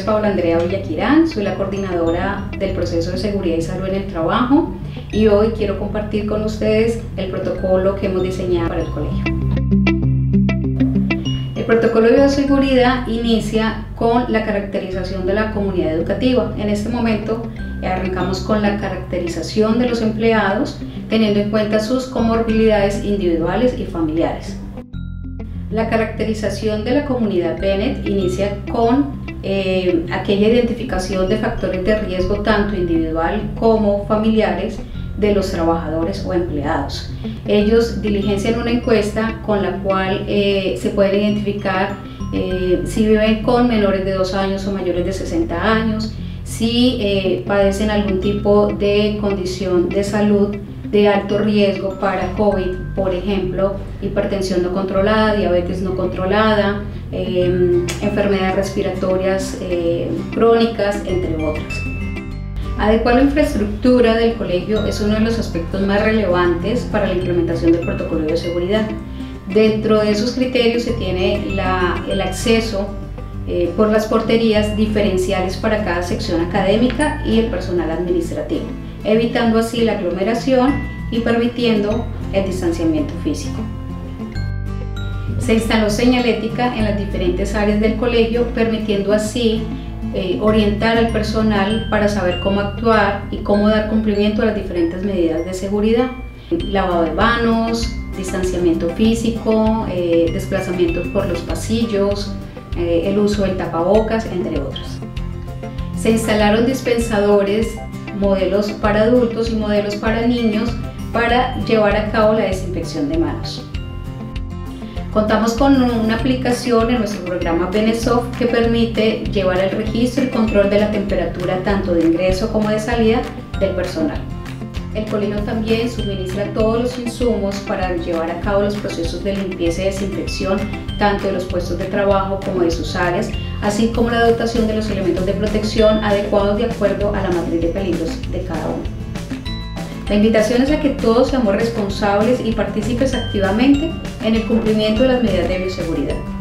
Paula Andrea Villaquirán, soy la coordinadora del proceso de seguridad y salud en el trabajo y hoy quiero compartir con ustedes el protocolo que hemos diseñado para el colegio. El protocolo de bioseguridad inicia con la caracterización de la comunidad educativa. En este momento arrancamos con la caracterización de los empleados, teniendo en cuenta sus comorbilidades individuales y familiares. La caracterización de la comunidad Bennett inicia con aquella identificación de factores de riesgo tanto individual como familiares de los trabajadores o empleados. Ellos diligencian una encuesta con la cual se pueden identificar si viven con menores de 2 años o mayores de 60 años, si padecen algún tipo de condición de salud de alto riesgo para COVID, por ejemplo, hipertensión no controlada, diabetes no controlada, enfermedades respiratorias crónicas, entre otras. Adecuar la infraestructura del colegio es uno de los aspectos más relevantes para la implementación del protocolo de bioseguridad. Dentro de esos criterios se tiene el acceso por las porterías diferenciales para cada sección académica y el personal administrativo, evitando así la aglomeración y permitiendo el distanciamiento físico. Se instaló señalética en las diferentes áreas del colegio, permitiendo así orientar al personal para saber cómo actuar y cómo dar cumplimiento a las diferentes medidas de seguridad. Lavado de manos, distanciamiento físico, desplazamientos por los pasillos, el uso del tapabocas, entre otros. Se instalaron dispensadores, modelos para adultos y modelos para niños para llevar a cabo la desinfección de manos. Contamos con una aplicación en nuestro programa Benesoft que permite llevar el registro y control de la temperatura tanto de ingreso como de salida del personal. El colegio también suministra todos los insumos para llevar a cabo los procesos de limpieza y desinfección tanto de los puestos de trabajo como de sus áreas, así como la dotación de los elementos de protección adecuados de acuerdo a la matriz de peligros de cada uno. La invitación es a que todos seamos responsables y partícipes activamente en el cumplimiento de las medidas de bioseguridad.